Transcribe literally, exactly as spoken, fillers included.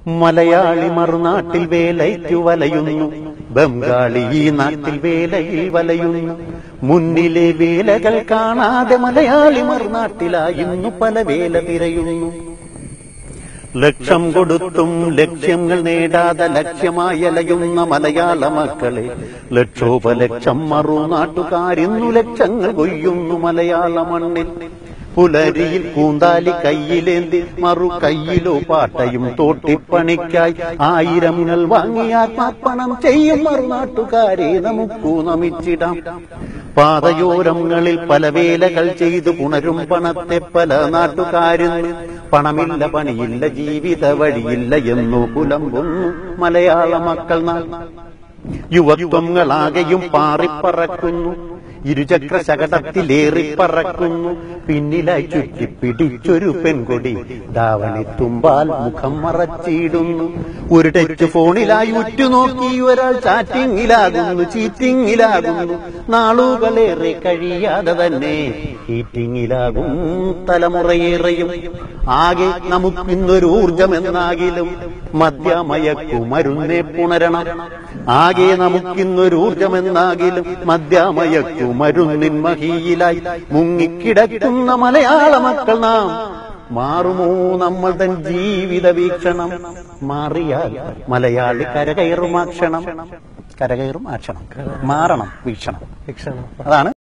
മലയാളി മറുനാട്ടിൽ വേലയ്ക്കു വലയുന്നു, ബംഗാളി ഈ നാട്ടിൽ വേലയിൽ വലയുന്നു. മുന്നിലെ വേലകൾ കാണാതെ മലയാളി മറുനാട്ടിലായിരുന്നു പല വേല തിരയുന്നു. ലക്ഷം കൊടുത്തും ലക്ഷ്യങ്ങൾ നേടാതെ ലക്ഷ്യമായി അലയുന്ന മലയാള മക്കളെ, ലക്ഷോപലക്ഷം മറുനാട്ടുകാരിന്നു ലക്ഷങ്ങൾ കൊയ്യുന്നു മലയാള മണ്ണിൽ. പുലരിയിൽ കൂന്താലി കയ്യിലേന്തി മറു കയ്യിലോ പാട്ടയും തോട്ടിപ്പണിക്കായി ആയിരങ്ങൾ വാങ്ങി ആത്മാർപ്പണം ചെയ്യും മറുനാട്ടുകാരെ നമുക്കു നമിച്ചിടാം. പാതയോരങ്ങളിൽ പല വേലകൾ ചെയ്തു പുണരും പണത്തെ പല നാട്ടുകാരിന്ന്. പണമില്ല, പണിയില്ല, ജീവിത വഴിയില്ല എന്നു പുലമ്പുന്നു മലയാള മക്കൾ നാൾ. യുവത്വങ്ങളാകെയും പാറിപ്പറക്കുന്നു, ഇരുചക്ര ശകടത്തിലേറിപ്പറക്കുന്നു. പിന്നിലായി ചുറ്റി പിടിച്ചൊരു പെൺകൊടി ധാവണി തുമ്പാൽ മുഖം മറച്ചിടുന്നു. ഒരു ടച്ച് ഫോണിലായി ഉറ്റുനോക്കി ഒരാൾ ചാറ്റിങ്ങിലാകുന്നു, ചീറ്റിങ്ങിലാകുന്നു. നാളുകളേറെ കഴിയാതെ തന്നെ ഹീറ്റിങ്ങിലാകും തലമുറയേറെയും. ആകെ നമുക്കിന്നൊരു ഊർജമെന്നാകിലും മദ്യമയക്കു മരുന്നേ പുണരണം. ആകെ നമുക്കിന്നൊരു ഊർജമെന്നാകിലും മദ്യമയക്കു മരുന്നിൻ മഹിയിലായി മുങ്ങിക്കിടക്കുന്ന മലയാള മക്കൾ നാം. മാറുമോ നമ്മൾ തൻ ജീവിത വീക്ഷണം? മാറിയാൽ മലയാളി കരകയറും ആക്ഷണം. കരകയറും ആക്ഷണം മാറണം വീക്ഷണം. അതാണ്